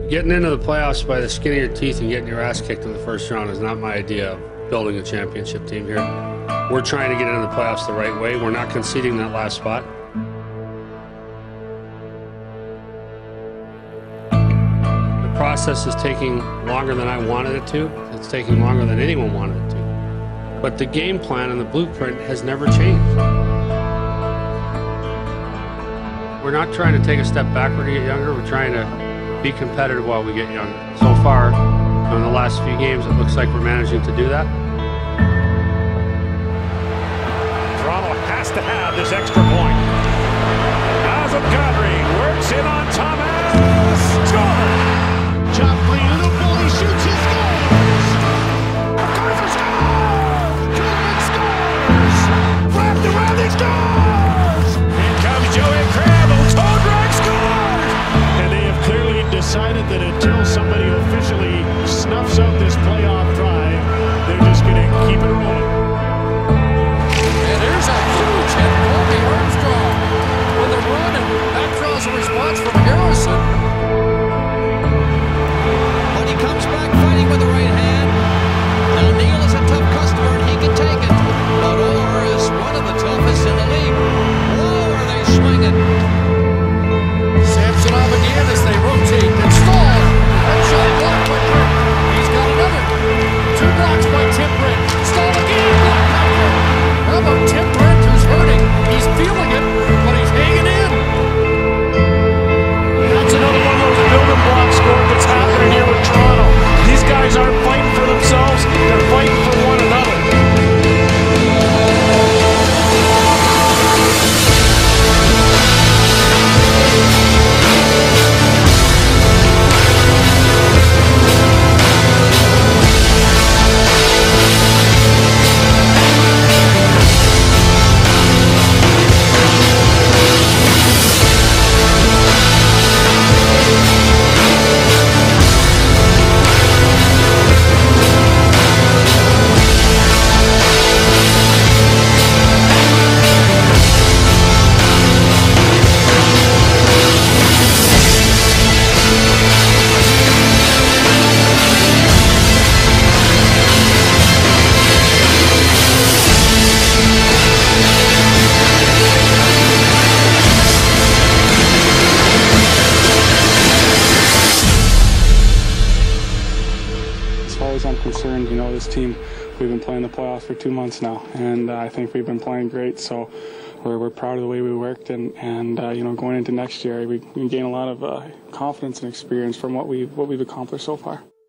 Getting into the playoffs by the skin of your teeth and getting your ass kicked in the first round is not my idea of building a championship team here. We're trying to get into the playoffs the right way. We're not conceding that last spot. The process is taking longer than I wanted it to. It's taking longer than anyone wanted it to. But the game plan and the blueprint has never changed. We're not trying to take a step backward to get younger. We're trying to be competitive while we get younger. So far, in the last few games, it looks like we're managing to do that. Toronto has to have this extra point. Nazem Kadri works in on Thomas. Score! Joffrey to the ball. He shoots. He scores! MacArthur scores! Coleman scores! Wrapped around. He scores! In comes Joey Crabble. Toe drag scores! And they have clearly decided that until somebody officially snuffs out this playoff drive, they're just going to keep it rolling. And there's a huge hit, Bobby Armstrong with a run, and that draws a response from Harrison. But he comes back fighting with the right hand. Now Neal is a tough customer and he can take it. But Orr is one of the toughest in the league. Whoa, are they swinging? Samsonov again as they rotate and stall. That shot blocked by Britt. He's got another. 2 blocks by Tim Britt. Stall again, blocked by Britt. How about Tim Britt, who's hurting? He's feeling it, but he's hanging in. That's another one of those building blocks score that's happening here with Toronto. These guys aren't fighting for themselves, they're fighting for one another. As far as I'm concerned, you know, this team, we've been playing the playoffs for 2 months now, and I think we've been playing great. So we're proud of the way we worked, and you know, going into next year, we gain a lot of confidence and experience from what we've accomplished so far.